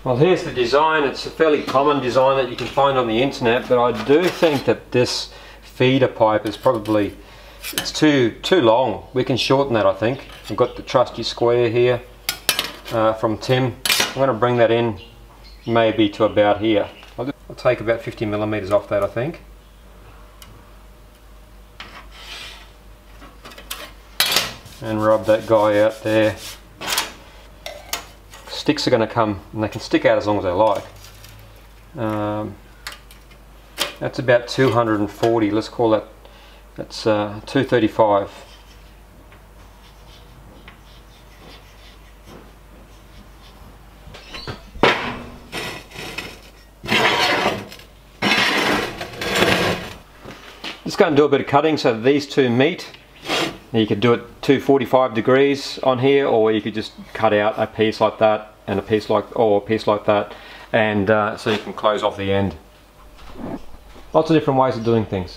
Well, here's the design. It's a fairly common design that you can find on the internet, but I do think that this feeder pipe is probably, it's too long. We can shorten that, I think. I've got the trusty square here from Tim. I'm going to bring that in maybe to about here. I'll take about 50 millimeters off that, I think. And rub that guy out there. Sticks are going to come, and they can stick out as long as they like. That's about 240, let's call that, that's 235. Just going to do a bit of cutting so that these two meet. You could do it 245 degrees on here, or you could just cut out a piece like that and a piece like, or a piece like that, and so you can close off the end. Lots of different ways of doing things.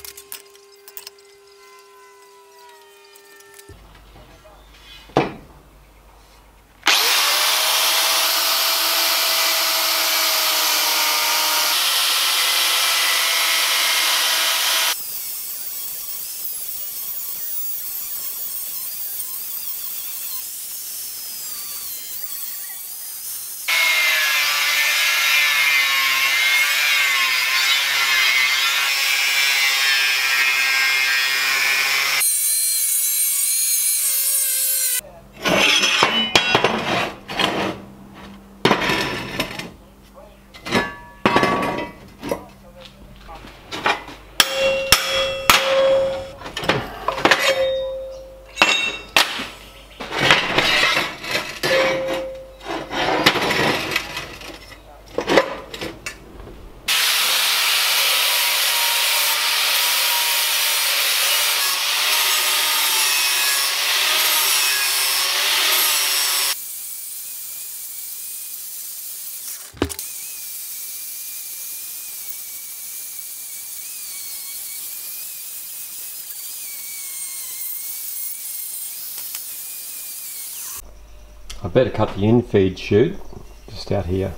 I better cut the in-feed chute just out here.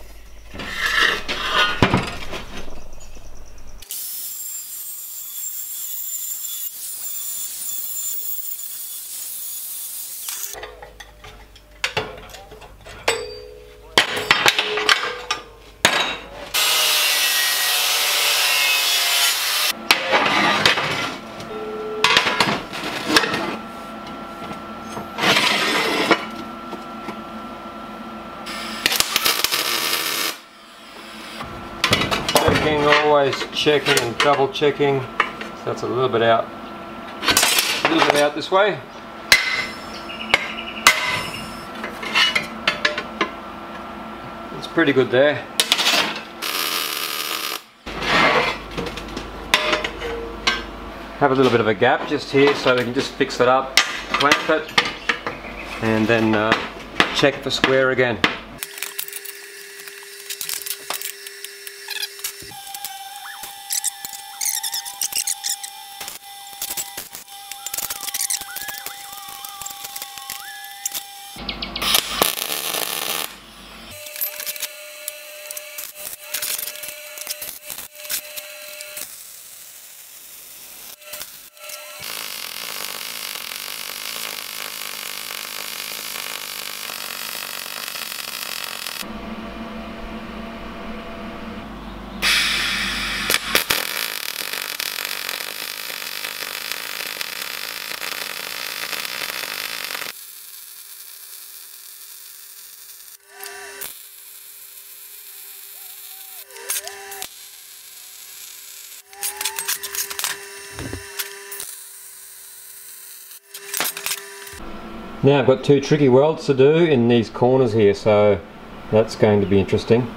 Always checking and double checking. So that's a little bit out this way. It's pretty good there. Have a little bit of a gap just here so we can just fix it up, clamp it, and then check for square again. Now I've got two tricky welds to do in these corners here, so that's going to be interesting.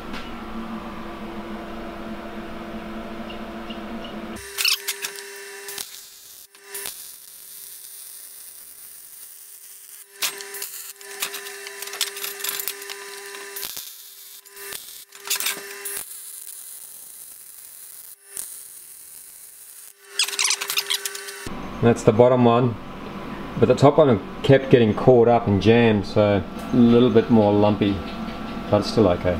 That's the bottom one. But the top one kept getting caught up and jammed, so a little bit more lumpy. but it's still okay.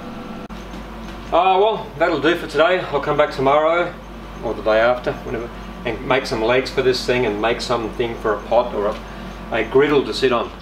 Well, that'll do for today. I'll come back tomorrow or the day after, whenever, and make some legs for this thing and make something for a pot or a griddle to sit on.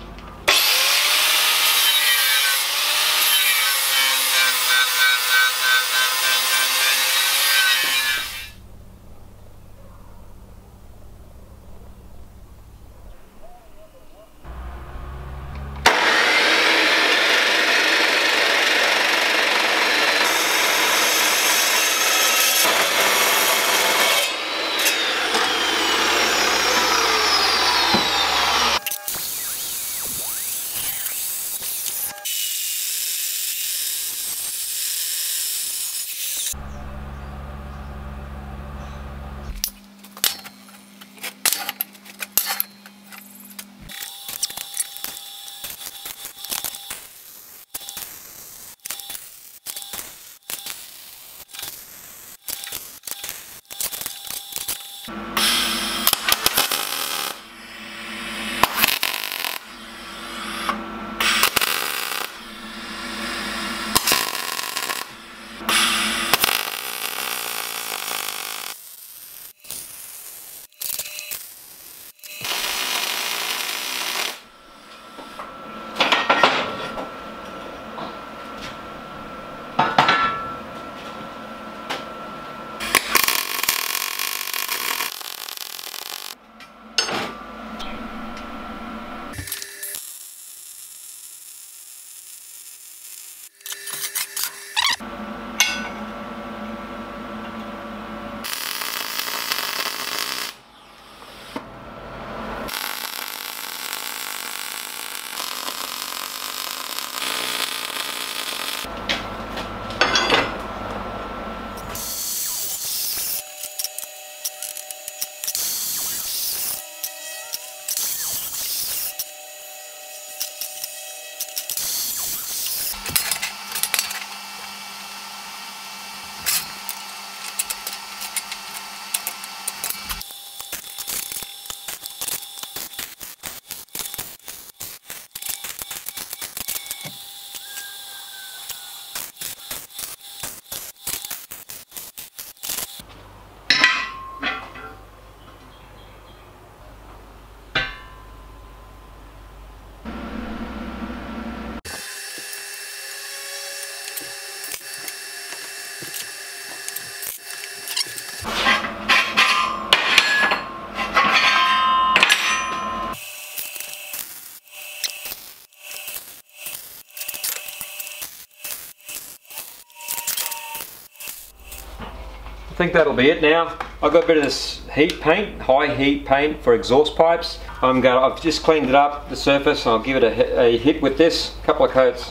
I think that'll be it now. I've got a bit of this heat paint, high heat paint for exhaust pipes. I've just cleaned it up, the surface, and I'll give it a hit with this, a couple of coats.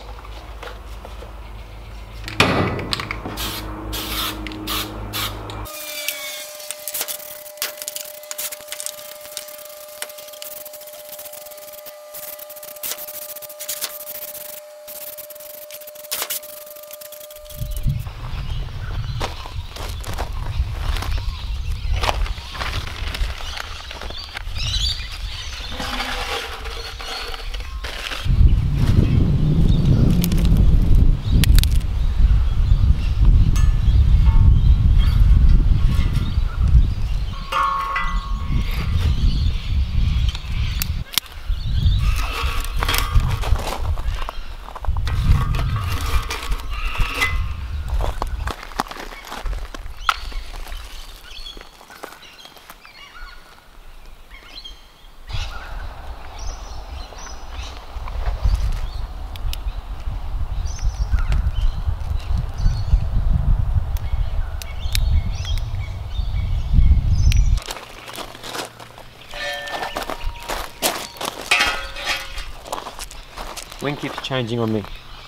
Wing keeps changing on me.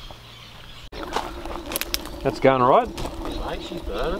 That's going alright? Mate, she's burning.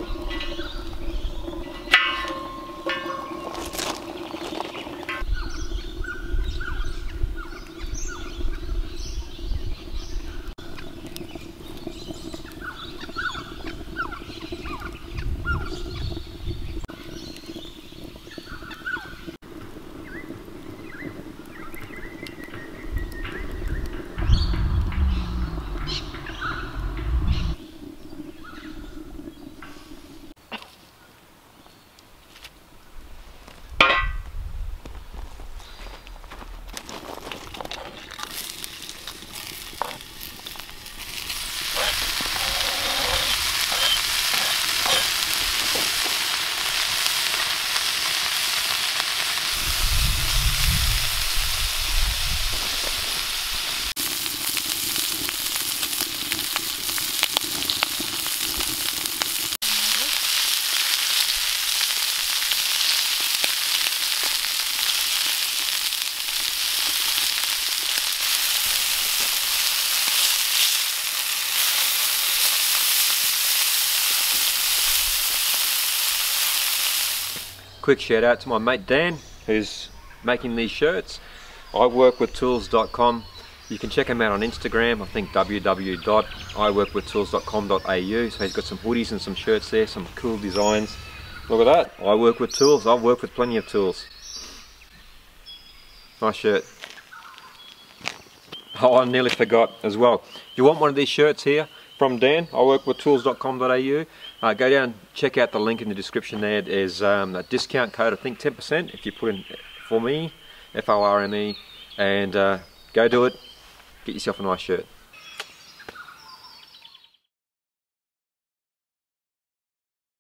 quick shout out to my mate Dan, who's making these shirts. iworkwithtools.com. You can check him out on Instagram, I think www.iworkwithtools.com.au. So he's got some hoodies and some shirts there, some cool designs. Look at that, I work with tools. I've worked with plenty of tools. Nice shirt. Oh, I nearly forgot as well. If you want one of these shirts here from Dan, iworkwithtools.com.au, go down, check out the link in the description there. There's a discount code, I think 10%, if you put in Forme, F-O-R-M-E, and go do it. Get yourself a nice shirt.